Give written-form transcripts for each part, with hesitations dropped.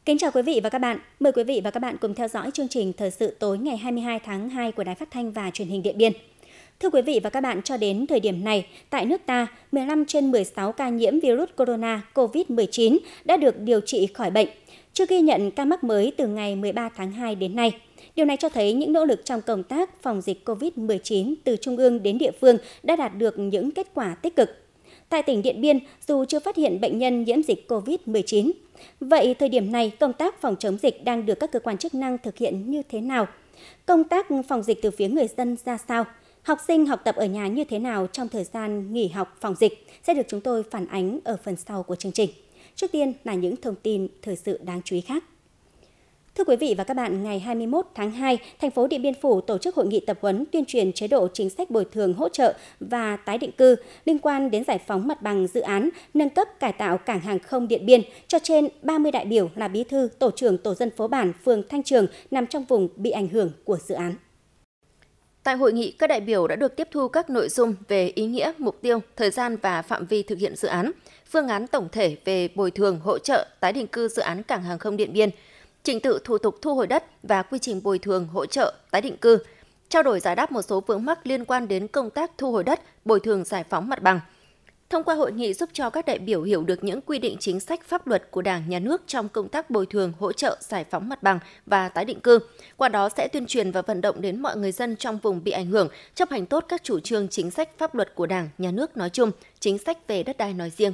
Kính chào quý vị và các bạn. Mời quý vị và các bạn cùng theo dõi chương trình Thời sự tối ngày 22 tháng 2 của Đài Phát thanh và Truyền hình Điện Biên. Thưa quý vị và các bạn, cho đến thời điểm này, tại nước ta, 15 trên 16 ca nhiễm virus corona COVID-19 đã được điều trị khỏi bệnh, chưa ghi nhận ca mắc mới từ ngày 13 tháng 2 đến nay. Điều này cho thấy những nỗ lực trong công tác phòng dịch COVID-19 từ trung ương đến địa phương đã đạt được những kết quả tích cực. Tại tỉnh Điện Biên, dù chưa phát hiện bệnh nhân nhiễm dịch COVID-19, vậy thời điểm này công tác phòng chống dịch đang được các cơ quan chức năng thực hiện như thế nào? Công tác phòng dịch từ phía người dân ra sao? Học sinh học tập ở nhà như thế nào trong thời gian nghỉ học phòng dịch sẽ được chúng tôi phản ánh ở phần sau của chương trình. Trước tiên là những thông tin thời sự đáng chú ý khác. Thưa quý vị và các bạn, ngày 21 tháng 2, thành phố Điện Biên Phủ tổ chức hội nghị tập huấn tuyên truyền chế độ chính sách bồi thường hỗ trợ và tái định cư liên quan đến giải phóng mặt bằng dự án nâng cấp cải tạo cảng hàng không Điện Biên cho trên 30 đại biểu là bí thư, tổ trưởng tổ dân phố bản, phường Thanh Trường nằm trong vùng bị ảnh hưởng của dự án. Tại hội nghị, các đại biểu đã được tiếp thu các nội dung về ý nghĩa, mục tiêu, thời gian và phạm vi thực hiện dự án, phương án tổng thể về bồi thường, hỗ trợ, tái định cư dự án cảng hàng không Điện Biên, trình tự thủ tục thu hồi đất và quy trình bồi thường, hỗ trợ, tái định cư, trao đổi giải đáp một số vướng mắc liên quan đến công tác thu hồi đất, bồi thường giải phóng mặt bằng. Thông qua hội nghị giúp cho các đại biểu hiểu được những quy định chính sách pháp luật của Đảng, Nhà nước trong công tác bồi thường, hỗ trợ, giải phóng mặt bằng và tái định cư. Qua đó sẽ tuyên truyền và vận động đến mọi người dân trong vùng bị ảnh hưởng chấp hành tốt các chủ trương chính sách pháp luật của Đảng, Nhà nước nói chung, chính sách về đất đai nói riêng.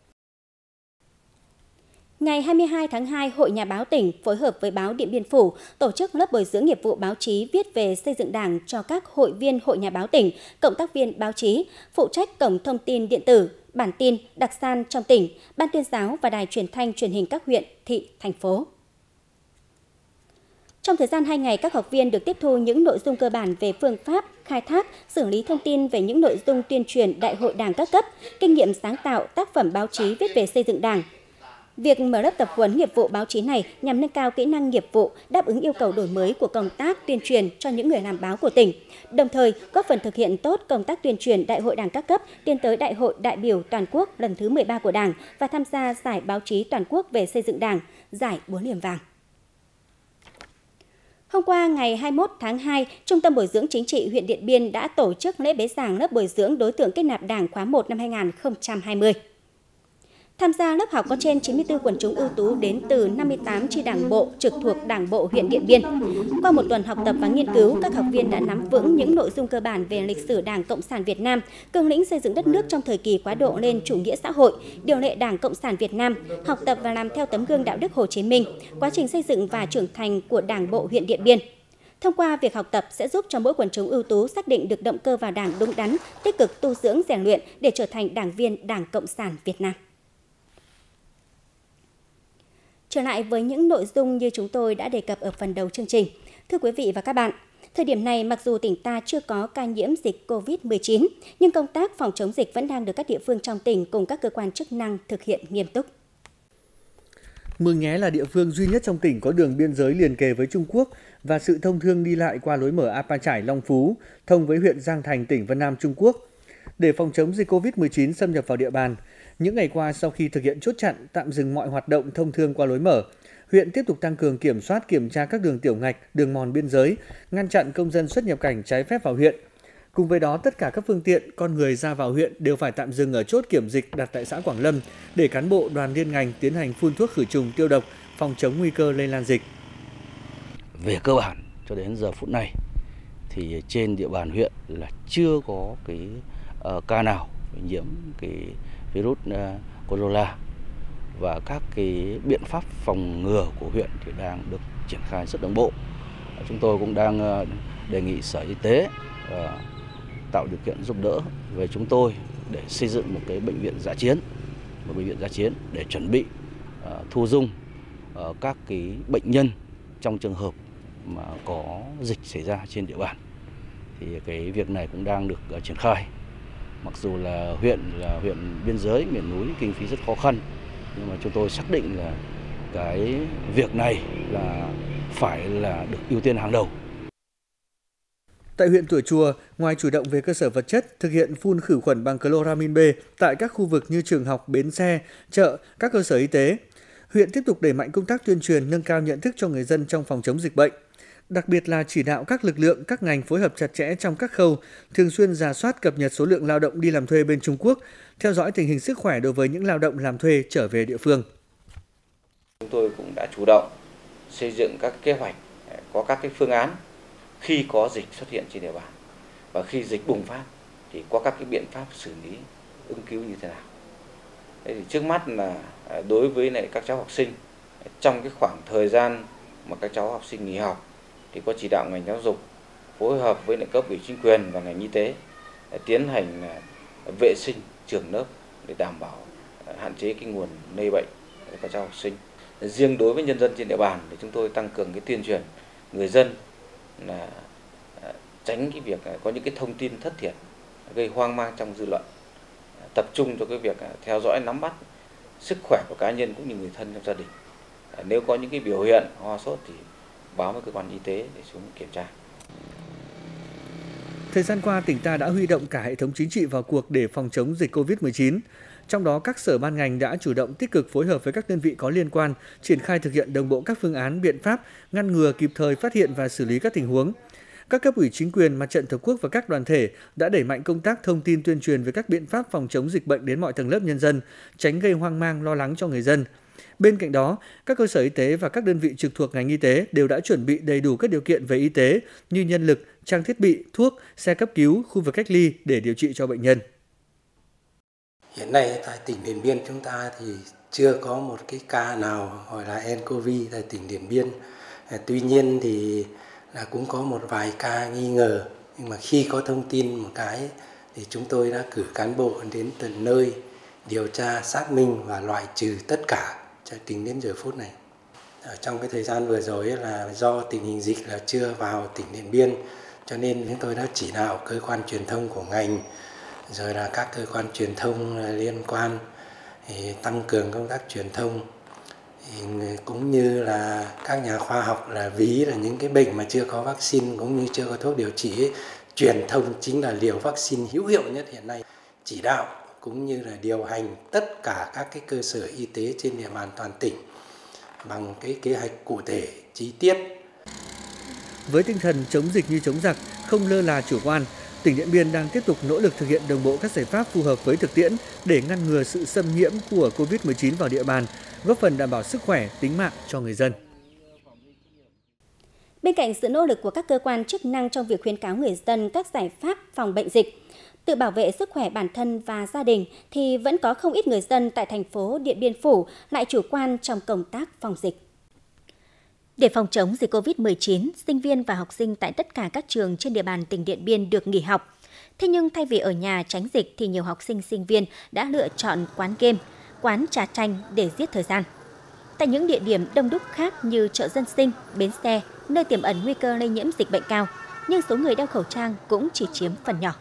Ngày 22 tháng 2, Hội Nhà báo tỉnh phối hợp với báo Điện Biên Phủ tổ chức lớp bồi dưỡng nghiệp vụ báo chí viết về xây dựng Đảng cho các hội viên Hội Nhà báo tỉnh, cộng tác viên báo chí, phụ trách cổng thông tin điện tử, bản tin, đặc san trong tỉnh, ban tuyên giáo và đài truyền thanh truyền hình các huyện, thị, thành phố. Trong thời gian 2 ngày, các học viên được tiếp thu những nội dung cơ bản về phương pháp, khai thác, xử lý thông tin về những nội dung tuyên truyền Đại hội Đảng các cấp, kinh nghiệm sáng tạo, tác phẩm báo chí viết về xây dựng Đảng. Việc mở lớp tập huấn nghiệp vụ báo chí này nhằm nâng cao kỹ năng nghiệp vụ, đáp ứng yêu cầu đổi mới của công tác tuyên truyền cho những người làm báo của tỉnh, đồng thời góp phần thực hiện tốt công tác tuyên truyền Đại hội Đảng các cấp tiến tới Đại hội đại biểu toàn quốc lần thứ 13 của Đảng và tham gia giải báo chí toàn quốc về xây dựng Đảng, giải Búa Liềm Vàng. Hôm qua, ngày 21 tháng 2, Trung tâm Bồi dưỡng Chính trị huyện Điện Biên đã tổ chức lễ bế giảng lớp bồi dưỡng đối tượng kết nạp Đảng khóa 1 năm 2020. Tham gia lớp học có trên 94 quần chúng ưu tú đến từ 58 chi đảng bộ trực thuộc Đảng bộ huyện Điện Biên. Qua một tuần học tập và nghiên cứu, các học viên đã nắm vững những nội dung cơ bản về lịch sử Đảng Cộng sản Việt Nam, cương lĩnh xây dựng đất nước trong thời kỳ quá độ lên chủ nghĩa xã hội, điều lệ Đảng Cộng sản Việt Nam, học tập và làm theo tấm gương đạo đức Hồ Chí Minh, quá trình xây dựng và trưởng thành của Đảng bộ huyện Điện Biên. Thông qua việc học tập sẽ giúp cho mỗi quần chúng ưu tú xác định được động cơ vào Đảng đúng đắn, tích cực tu dưỡng rèn luyện để trở thành đảng viên Đảng Cộng sản Việt Nam. Trở lại với những nội dung như chúng tôi đã đề cập ở phần đầu chương trình. Thưa quý vị và các bạn, thời điểm này mặc dù tỉnh ta chưa có ca nhiễm dịch COVID-19, nhưng công tác phòng chống dịch vẫn đang được các địa phương trong tỉnh cùng các cơ quan chức năng thực hiện nghiêm túc. Mường Nhé là địa phương duy nhất trong tỉnh có đường biên giới liền kề với Trung Quốc và sự thông thương đi lại qua lối mở Apa Chải, Long Phú, thông với huyện Giang Thành, tỉnh Vân Nam, Trung Quốc. Để phòng chống dịch COVID-19 xâm nhập vào địa bàn, những ngày qua sau khi thực hiện chốt chặn tạm dừng mọi hoạt động thông thương qua lối mở, huyện tiếp tục tăng cường kiểm soát kiểm tra các đường tiểu ngạch, đường mòn biên giới, ngăn chặn công dân xuất nhập cảnh trái phép vào huyện. Cùng với đó, tất cả các phương tiện, con người ra vào huyện đều phải tạm dừng ở chốt kiểm dịch đặt tại xã Quảng Lâm để cán bộ đoàn liên ngành tiến hành phun thuốc khử trùng tiêu độc, phòng chống nguy cơ lây lan dịch. Về cơ bản cho đến giờ phút này thì trên địa bàn huyện là chưa có cái ca nào nhiễm cái virus corona, và các cái biện pháp phòng ngừa của huyện thì đang được triển khai rất đồng bộ. Chúng tôi cũng đang đề nghị Sở Y tế tạo điều kiện giúp đỡ về chúng tôi để xây dựng một cái bệnh viện dã chiến để chuẩn bị thu dung các cái bệnh nhân trong trường hợp mà có dịch xảy ra trên địa bàn. Thì cái việc này cũng đang được triển khai. Mặc dù là huyện biên giới, miền núi, kinh phí rất khó khăn, nhưng mà chúng tôi xác định là cái việc này là phải là được ưu tiên hàng đầu. Tại huyện Tủa Chùa, ngoài chủ động về cơ sở vật chất, thực hiện phun khử khuẩn bằng chloramin B tại các khu vực như trường học, bến xe, chợ, các cơ sở y tế, huyện tiếp tục đẩy mạnh công tác tuyên truyền, nâng cao nhận thức cho người dân trong phòng chống dịch bệnh. Đặc biệt là chỉ đạo các lực lượng, các ngành phối hợp chặt chẽ trong các khâu, thường xuyên rà soát cập nhật số lượng lao động đi làm thuê bên Trung Quốc, theo dõi tình hình sức khỏe đối với những lao động làm thuê trở về địa phương. Chúng tôi cũng đã chủ động xây dựng các kế hoạch, có các cái phương án khi có dịch xuất hiện trên địa bàn và khi dịch bùng phát thì có các cái biện pháp xử lý ứng cứu như thế nào. Thế thì trước mắt là đối với lại các cháu học sinh trong cái khoảng thời gian mà các cháu học sinh nghỉ học thì có chỉ đạo ngành giáo dục phối hợp với lại cấp ủy chính quyền và ngành y tế tiến hành vệ sinh trường lớp để đảm bảo hạn chế cái nguồn lây bệnh của các cháu học sinh. Riêng đối với nhân dân trên địa bàn thì chúng tôi tăng cường cái tuyên truyền người dân là tránh cái việc có những cái thông tin thất thiệt gây hoang mang trong dư luận, tập trung cho cái việc theo dõi nắm bắt sức khỏe của cá nhân cũng như người thân trong gia đình. Nếu có những cái biểu hiện ho sốt thì báo với cơ quan y tế để xuống kiểm tra. Thời gian qua, tỉnh ta đã huy động cả hệ thống chính trị vào cuộc để phòng chống dịch COVID-19. Trong đó, các sở ban ngành đã chủ động tích cực phối hợp với các đơn vị có liên quan, triển khai thực hiện đồng bộ các phương án, biện pháp, ngăn ngừa kịp thời phát hiện và xử lý các tình huống. Các cấp ủy chính quyền, Mặt trận Tổ quốc và các đoàn thể đã đẩy mạnh công tác thông tin tuyên truyền về các biện pháp phòng chống dịch bệnh đến mọi tầng lớp nhân dân, tránh gây hoang mang, lo lắng cho người dân. Bên cạnh đó, các cơ sở y tế và các đơn vị trực thuộc ngành y tế đều đã chuẩn bị đầy đủ các điều kiện về y tế như nhân lực, trang thiết bị, thuốc, xe cấp cứu, khu vực cách ly để điều trị cho bệnh nhân. Hiện nay tại tỉnh Điện Biên chúng ta thì chưa có một cái ca nào gọi là nCoV tại tỉnh Điện Biên. Tuy nhiên thì là cũng có một vài ca nghi ngờ, nhưng mà khi có thông tin một cái thì chúng tôi đã cử cán bộ đến tận nơi điều tra, xác minh và loại trừ tất cả cho tính đến giờ phút này. Ở trong cái thời gian vừa rồi là do tình hình dịch là chưa vào tỉnh Điện Biên, cho nên chúng tôi đã chỉ đạo cơ quan truyền thông của ngành, rồi là các cơ quan truyền thông liên quan thì tăng cường công tác truyền thông, cũng như là các nhà khoa học là ví là những cái bệnh mà chưa có vaccine cũng như chưa có thuốc điều trị ấy, truyền thông chính là liều vaccine hữu hiệu nhất hiện nay. Chỉ đạo cũng như là điều hành tất cả các cái cơ sở y tế trên địa bàn toàn tỉnh bằng cái kế hoạch cụ thể, chi tiết. Với tinh thần chống dịch như chống giặc, không lơ là chủ quan, tỉnh Điện Biên đang tiếp tục nỗ lực thực hiện đồng bộ các giải pháp phù hợp với thực tiễn để ngăn ngừa sự xâm nhiễm của COVID-19 vào địa bàn, góp phần đảm bảo sức khỏe, tính mạng cho người dân. Bên cạnh sự nỗ lực của các cơ quan chức năng trong việc khuyến cáo người dân các giải pháp phòng bệnh dịch, tự bảo vệ sức khỏe bản thân và gia đình, thì vẫn có không ít người dân tại thành phố Điện Biên Phủ lại chủ quan trong công tác phòng dịch. Để phòng chống dịch COVID-19, sinh viên và học sinh tại tất cả các trường trên địa bàn tỉnh Điện Biên được nghỉ học. Thế nhưng thay vì ở nhà tránh dịch thì nhiều học sinh, sinh viên đã lựa chọn quán game, quán trà chanh để giết thời gian. Tại những địa điểm đông đúc khác như chợ dân sinh, bến xe, nơi tiềm ẩn nguy cơ lây nhiễm dịch bệnh cao, nhưng số người đeo khẩu trang cũng chỉ chiếm phần nhỏ.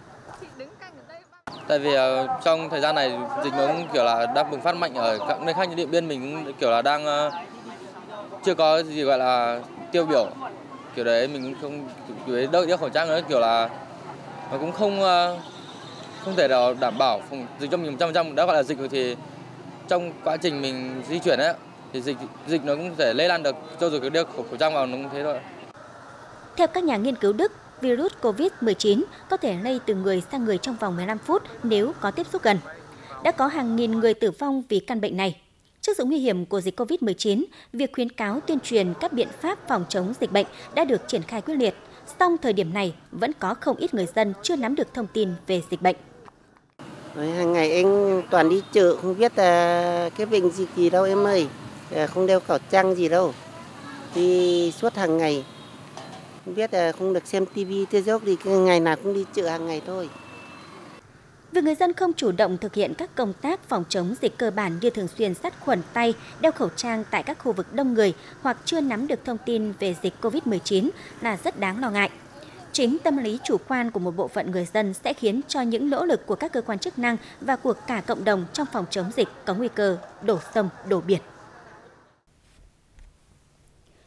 Tại vì trong thời gian này dịch nó cũng kiểu là đang bùng phát mạnh ở các nơi khác như Điện Biên, mình cũng kiểu là đang chưa có gì gọi là tiêu biểu kiểu đấy, mình cũng không kiểu đợi đeo khẩu trang nữa, kiểu là nó cũng không thể nào đảm bảo phòng dịch cho mình 100%. Đã gọi là dịch rồi thì trong quá trình mình di chuyển ấy thì dịch nó cũng thể lây lan được, cho dù cái đeo khẩu trang vào nó cũng thế thôi. Theo các nhà nghiên cứu Đức, virus COVID-19 có thể lây từ người sang người trong vòng 15 phút nếu có tiếp xúc gần. Đã có hàng nghìn người tử vong vì căn bệnh này. Trước sự nguy hiểm của dịch COVID-19, việc khuyến cáo tuyên truyền các biện pháp phòng chống dịch bệnh đã được triển khai quyết liệt. Song thời điểm này vẫn có không ít người dân chưa nắm được thông tin về dịch bệnh. Hàng ngày anh toàn đi chợ, không biết cái bệnh gì đâu em ơi, không đeo khẩu trang gì đâu. Đi suốt hàng ngày, không biết không được xem tivi, TikTok thì ngày nào cũng đi chợ hàng ngày thôi. Việc người dân không chủ động thực hiện các công tác phòng chống dịch cơ bản như thường xuyên sát khuẩn tay, đeo khẩu trang tại các khu vực đông người hoặc chưa nắm được thông tin về dịch COVID-19 là rất đáng lo ngại. Chính tâm lý chủ quan của một bộ phận người dân sẽ khiến cho những nỗ lực của các cơ quan chức năng và của cả cộng đồng trong phòng chống dịch có nguy cơ đổ sông đổ biển. Thưa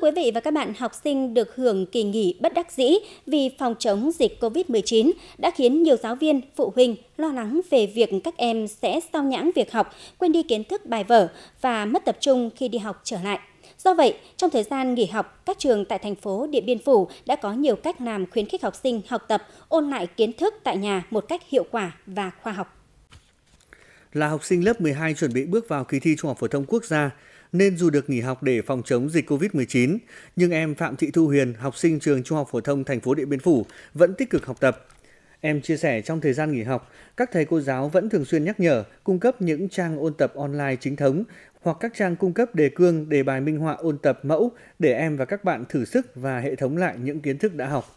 quý vị và các bạn, học sinh được hưởng kỳ nghỉ bất đắc dĩ vì phòng chống dịch COVID-19 đã khiến nhiều giáo viên, phụ huynh lo lắng về việc các em sẽ sao nhãng việc học, quên đi kiến thức bài vở và mất tập trung khi đi học trở lại. Do vậy, trong thời gian nghỉ học, các trường tại thành phố Điện Biên Phủ đã có nhiều cách làm khuyến khích học sinh học tập, ôn lại kiến thức tại nhà một cách hiệu quả và khoa học. Là học sinh lớp 12 chuẩn bị bước vào kỳ thi Trung học phổ thông quốc gia, nên dù được nghỉ học để phòng chống dịch COVID-19, nhưng em Phạm Thị Thu Huyền, học sinh trường Trung học phổ thông thành phố Điện Biên Phủ vẫn tích cực học tập. Em chia sẻ trong thời gian nghỉ học, các thầy cô giáo vẫn thường xuyên nhắc nhở, cung cấp những trang ôn tập online chính thống hoặc các trang cung cấp đề cương, đề bài minh họa ôn tập mẫu để em và các bạn thử sức và hệ thống lại những kiến thức đã học.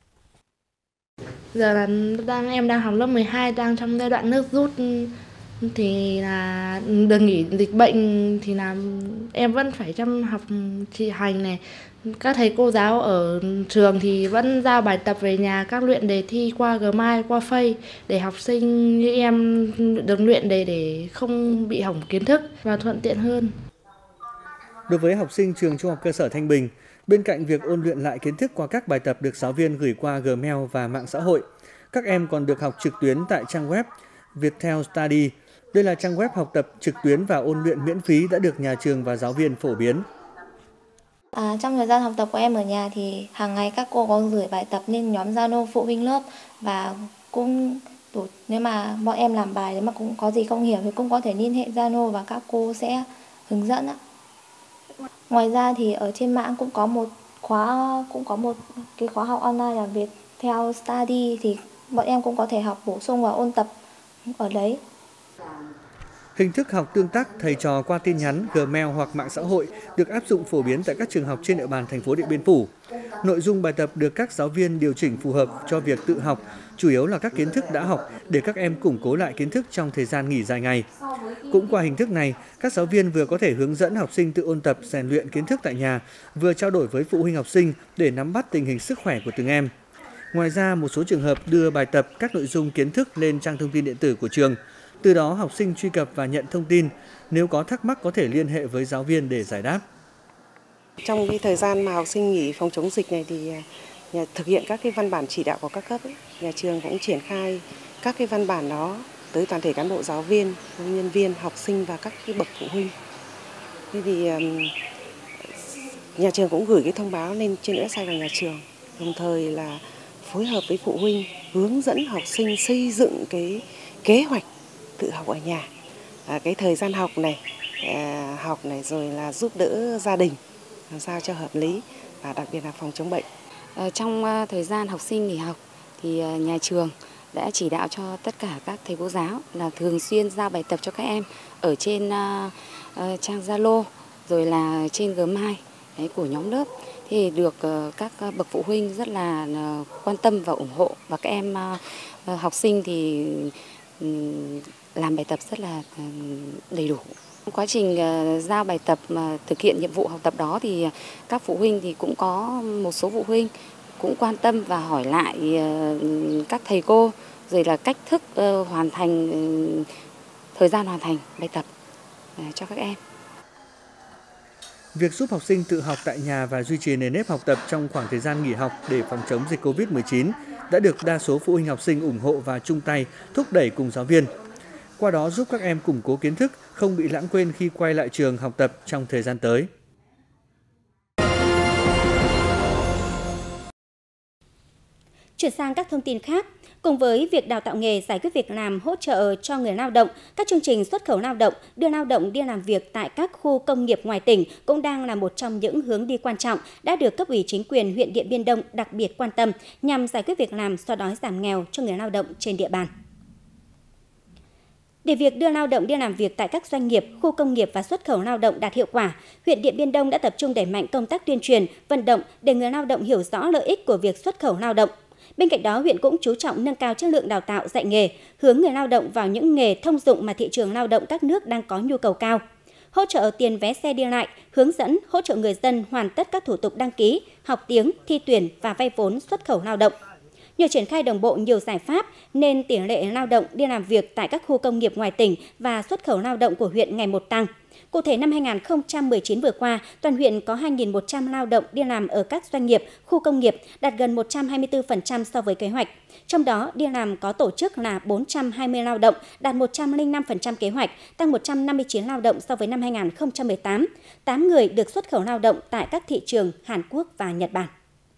Giờ là em đang học lớp 12, đang trong giai đoạn nước rút thì là được nghỉ dịch bệnh thì là em vẫn phải chăm học chỉ hành này. Các thầy cô giáo ở trường thì vẫn giao bài tập về nhà, các luyện đề thi qua Gmail, qua Face để học sinh như em được luyện đề để không bị hỏng kiến thức và thuận tiện hơn. Đối với học sinh trường Trung học cơ sở Thanh Bình, bên cạnh việc ôn luyện lại kiến thức qua các bài tập được giáo viên gửi qua Gmail và mạng xã hội, các em còn được học trực tuyến tại trang web Viettel Study. Đây là trang web học tập trực tuyến và ôn luyện miễn phí đã được nhà trường và giáo viên phổ biến. Trong thời gian học tập của em ở nhà thì hàng ngày các cô có gửi bài tập lên nhóm Zalo phụ huynh lớp và cũng nếu mà bọn em làm bài nếu mà cũng có gì không hiểu thì cũng có thể liên hệ Zalo và các cô sẽ hướng dẫn ạ. Ngoài ra thì ở trên mạng cũng có một cái khóa học online là Viettel Study thì bọn em cũng có thể học bổ sung và ôn tập ở đấy. Hình thức học tương tác thầy trò qua tin nhắn, Gmail hoặc mạng xã hội được áp dụng phổ biến tại các trường học trên địa bàn thành phố Điện Biên Phủ. Nội dung bài tập được các giáo viên điều chỉnh phù hợp cho việc tự học, chủ yếu là các kiến thức đã học để các em củng cố lại kiến thức trong thời gian nghỉ dài ngày. Cũng qua hình thức này, các giáo viên vừa có thể hướng dẫn học sinh tự ôn tập, rèn luyện kiến thức tại nhà, vừa trao đổi với phụ huynh học sinh để nắm bắt tình hình sức khỏe của từng em. Ngoài ra, một số trường hợp đưa bài tập các nội dung kiến thức lên trang thông tin điện tử của trường. Từ đó, học sinh truy cập và nhận thông tin. Nếu có thắc mắc có thể liên hệ với giáo viên để giải đáp. Trong cái thời gian mà học sinh nghỉ phòng chống dịch này thì thực hiện các cái văn bản chỉ đạo của các cấp, nhà trường cũng triển khai các cái văn bản đó tới toàn thể cán bộ giáo viên, nhân viên, học sinh và các cái bậc phụ huynh. Thế thì nhà trường cũng gửi cái thông báo lên trên website của nhà trường, đồng thời là phối hợp với phụ huynh hướng dẫn học sinh xây dựng cái kế hoạch tự học ở nhà, cái thời gian học này rồi là giúp đỡ gia đình làm sao cho hợp lý và đặc biệt là phòng chống bệnh. Trong thời gian học sinh nghỉ học thì nhà trường đã chỉ đạo cho tất cả các thầy cô giáo là thường xuyên giao bài tập cho các em ở trên trang Zalo rồi là trên Gmail của nhóm lớp. Thì được các bậc phụ huynh rất là quan tâm và ủng hộ, và các em học sinh thì làm bài tập rất là đầy đủ. Quá trình giao bài tập thực hiện nhiệm vụ học tập đó thì các phụ huynh thì cũng có một số phụ huynh cũng quan tâm và hỏi lại các thầy cô rồi là cách thức hoàn thành, thời gian hoàn thành bài tập cho các em. Việc giúp học sinh tự học tại nhà và duy trì nền nếp học tập trong khoảng thời gian nghỉ học để phòng chống dịch COVID-19 đã được đa số phụ huynh học sinh ủng hộ và chung tay thúc đẩy cùng giáo viên. Qua đó giúp các em củng cố kiến thức, không bị lãng quên khi quay lại trường học tập trong thời gian tới. Chuyển sang các thông tin khác, cùng với việc đào tạo nghề, giải quyết việc làm, hỗ trợ cho người lao động, các chương trình xuất khẩu lao động, đưa lao động đi làm việc tại các khu công nghiệp ngoài tỉnh cũng đang là một trong những hướng đi quan trọng đã được cấp ủy chính quyền huyện Điện Biên Đông đặc biệt quan tâm nhằm giải quyết việc làm, xóa đói giảm nghèo cho người lao động trên địa bàn. Để việc đưa lao động đi làm việc tại các doanh nghiệp, khu công nghiệp và xuất khẩu lao động đạt hiệu quả, huyện Điện Biên Đông đã tập trung đẩy mạnh công tác tuyên truyền, vận động để người lao động hiểu rõ lợi ích của việc xuất khẩu lao động. Bên cạnh đó, huyện cũng chú trọng nâng cao chất lượng đào tạo dạy nghề, hướng người lao động vào những nghề thông dụng mà thị trường lao động các nước đang có nhu cầu cao. Hỗ trợ tiền vé xe đi lại, hướng dẫn, hỗ trợ người dân hoàn tất các thủ tục đăng ký, học tiếng, thi tuyển và vay vốn xuất khẩu lao động. Nhờ triển khai đồng bộ nhiều giải pháp nên tỷ lệ lao động đi làm việc tại các khu công nghiệp ngoài tỉnh và xuất khẩu lao động của huyện ngày một tăng. Cụ thể, năm 2019 vừa qua, toàn huyện có 2.100 lao động đi làm ở các doanh nghiệp, khu công nghiệp, đạt gần 124% so với kế hoạch. Trong đó, đi làm có tổ chức là 420 lao động, đạt 105% kế hoạch, tăng 159 lao động so với năm 2018. 8 người được xuất khẩu lao động tại các thị trường Hàn Quốc và Nhật Bản.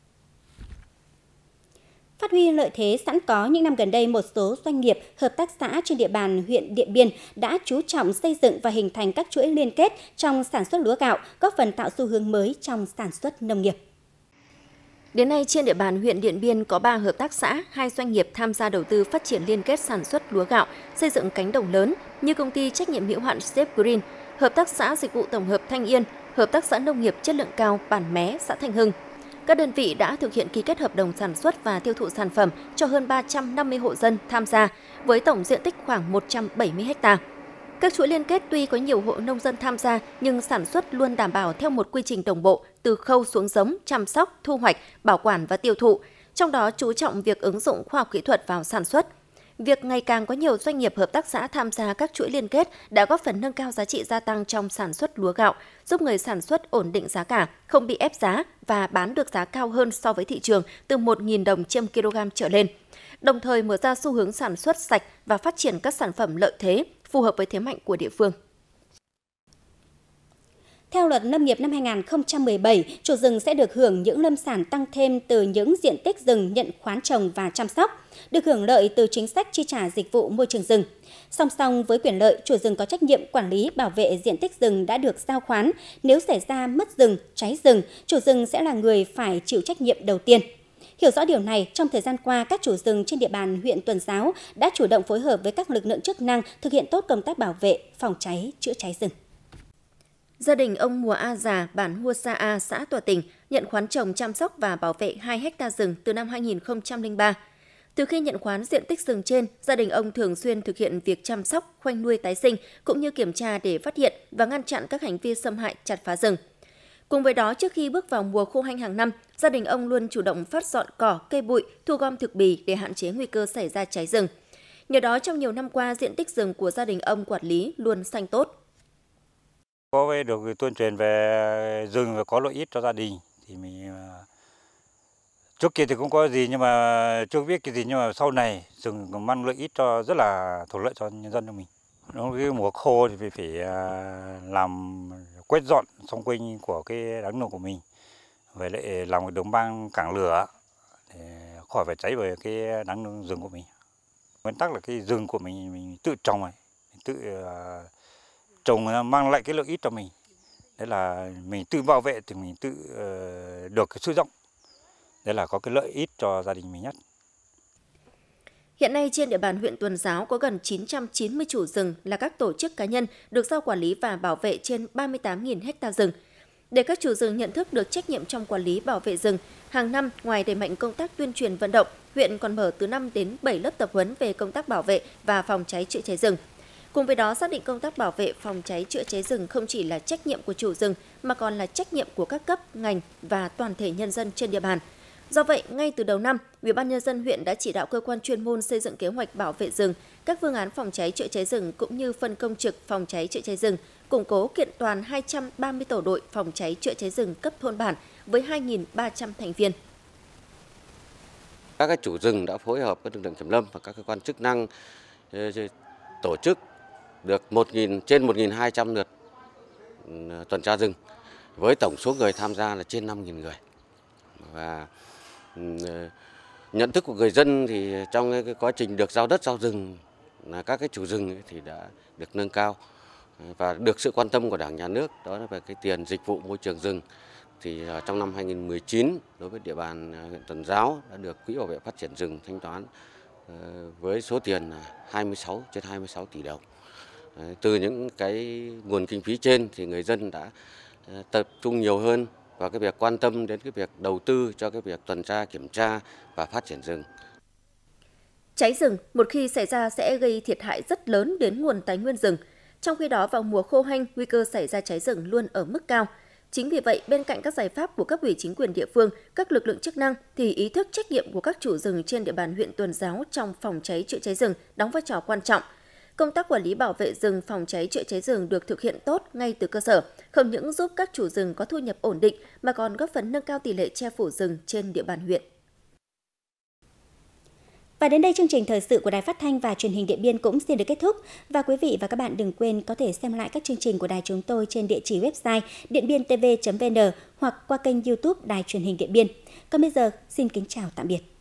Phát huy lợi thế sẵn có, những năm gần đây, một số doanh nghiệp, hợp tác xã trên địa bàn huyện Điện Biên đã chú trọng xây dựng và hình thành các chuỗi liên kết trong sản xuất lúa gạo, góp phần tạo xu hướng mới trong sản xuất nông nghiệp. Đến nay, trên địa bàn huyện Điện Biên có 3 hợp tác xã, 2 doanh nghiệp tham gia đầu tư phát triển liên kết sản xuất lúa gạo, xây dựng cánh đồng lớn như công ty trách nhiệm hữu hạn Step Green, hợp tác xã dịch vụ tổng hợp Thanh Yên, hợp tác xã nông nghiệp chất lượng cao Bản Mé, xã Thanh Hưng. Các đơn vị đã thực hiện ký kết hợp đồng sản xuất và tiêu thụ sản phẩm cho hơn 350 hộ dân tham gia, với tổng diện tích khoảng 170 ha. Các chuỗi liên kết tuy có nhiều hộ nông dân tham gia nhưng sản xuất luôn đảm bảo theo một quy trình đồng bộ từ khâu xuống giống, chăm sóc, thu hoạch, bảo quản và tiêu thụ, trong đó chú trọng việc ứng dụng khoa học kỹ thuật vào sản xuất. Việc ngày càng có nhiều doanh nghiệp hợp tác xã tham gia các chuỗi liên kết đã góp phần nâng cao giá trị gia tăng trong sản xuất lúa gạo, giúp người sản xuất ổn định giá cả, không bị ép giá và bán được giá cao hơn so với thị trường từ 1.000 đồng trên kg trở lên. Đồng thời mở ra xu hướng sản xuất sạch và phát triển các sản phẩm lợi thế phù hợp với thế mạnh của địa phương. Theo Luật Lâm nghiệp năm 2017, chủ rừng sẽ được hưởng những lâm sản tăng thêm từ những diện tích rừng nhận khoán trồng và chăm sóc, được hưởng lợi từ chính sách chi trả dịch vụ môi trường rừng. Song song với quyền lợi, chủ rừng có trách nhiệm quản lý bảo vệ diện tích rừng đã được giao khoán. Nếu xảy ra mất rừng, cháy rừng, chủ rừng sẽ là người phải chịu trách nhiệm đầu tiên. Hiểu rõ điều này, trong thời gian qua, các chủ rừng trên địa bàn huyện Tuần Giáo đã chủ động phối hợp với các lực lượng chức năng thực hiện tốt công tác bảo vệ, phòng cháy, chữa cháy rừng. Gia đình ông Mùa A Già, bản Hua Sa A, xã Tòa Tỉnh, nhận khoán trồng, chăm sóc và bảo vệ 2 ha rừng từ năm 2003. Từ khi nhận khoán diện tích rừng trên, gia đình ông thường xuyên thực hiện việc chăm sóc, khoanh nuôi tái sinh, cũng như kiểm tra để phát hiện và ngăn chặn các hành vi xâm hại, chặt phá rừng. Cùng với đó, trước khi bước vào mùa khô hanh hàng năm, gia đình ông luôn chủ động phát dọn cỏ, cây bụi, thu gom thực bì để hạn chế nguy cơ xảy ra cháy rừng. Nhờ đó, trong nhiều năm qua, diện tích rừng của gia đình ông quản lý luôn xanh tốt. Có được tuyên truyền về rừng và có lợi ích cho gia đình thì mình trước kia thì cũng có gì nhưng mà chưa biết cái gì, nhưng mà sau này rừng mang lợi ích cho rất là thuận lợi cho nhân dân của mình. Trong cái mùa khô thì phải làm quét dọn xung quanh của cái đám nương của mình, về lại làm cái đường băng cản lửa để khỏi phải cháy về cái đám nương rừng của mình. Nguyên tắc là cái rừng của mình tự trồng này, mình tự trồng mang lại cái lợi ích cho mình. Đấy là mình tự bảo vệ thì mình tự được cái sử dụng. Đấy là có cái lợi ích cho gia đình mình nhất. Hiện nay trên địa bàn huyện Tuần Giáo có gần 990 chủ rừng là các tổ chức cá nhân được giao quản lý và bảo vệ trên 38.000 ha rừng. Để các chủ rừng nhận thức được trách nhiệm trong quản lý bảo vệ rừng, hàng năm ngoài đẩy mạnh công tác tuyên truyền vận động, huyện còn mở từ 5 đến 7 lớp tập huấn về công tác bảo vệ và phòng cháy chữa cháy rừng. Cùng với đó, xác định công tác bảo vệ, phòng cháy chữa cháy rừng không chỉ là trách nhiệm của chủ rừng mà còn là trách nhiệm của các cấp, ngành và toàn thể nhân dân trên địa bàn. Do vậy, ngay từ đầu năm, Ủy ban nhân dân huyện đã chỉ đạo cơ quan chuyên môn xây dựng kế hoạch bảo vệ rừng, các phương án phòng cháy chữa cháy rừng cũng như phân công trực phòng cháy chữa cháy rừng, củng cố kiện toàn 230 tổ đội phòng cháy chữa cháy rừng cấp thôn bản với 2.300 thành viên. Các chủ rừng đã phối hợp với lực lượng kiểm lâm và các cơ quan chức năng tổ chức được trên 1.200 lượt tuần tra rừng với tổng số người tham gia là trên 5.000 người. Và nhận thức của người dân thì trong cái quá trình được giao đất giao rừng là các cái chủ rừng thì đã được nâng cao và được sự quan tâm của Đảng, Nhà nước, đó là về cái tiền dịch vụ môi trường rừng. Thì trong năm 2019 đối với địa bàn huyện Tuần Giáo đã được Quỹ bảo vệ phát triển rừng thanh toán với số tiền 26 tỷ đồng. Từ những cái nguồn kinh phí trên thì người dân đã tập trung nhiều hơn vào cái việc quan tâm đến cái việc đầu tư cho cái việc tuần tra, kiểm tra và phát triển rừng. Cháy rừng một khi xảy ra sẽ gây thiệt hại rất lớn đến nguồn tài nguyên rừng. Trong khi đó, vào mùa khô hanh, nguy cơ xảy ra cháy rừng luôn ở mức cao. Chính vì vậy, bên cạnh các giải pháp của cấp ủy chính quyền địa phương, các lực lượng chức năng thì ý thức trách nhiệm của các chủ rừng trên địa bàn huyện Tuần Giáo trong phòng cháy chữa cháy rừng đóng vai trò quan trọng. Công tác quản lý bảo vệ rừng, phòng cháy chữa cháy rừng được thực hiện tốt ngay từ cơ sở, không những giúp các chủ rừng có thu nhập ổn định mà còn góp phần nâng cao tỷ lệ che phủ rừng trên địa bàn huyện. Và đến đây chương trình thời sự của Đài Phát thanh và Truyền hình Điện Biên cũng xin được kết thúc. Và quý vị và các bạn đừng quên có thể xem lại các chương trình của đài chúng tôi trên địa chỉ website dienbientv.vn hoặc qua kênh YouTube Đài Truyền hình Điện Biên. Còn bây giờ, xin kính chào tạm biệt.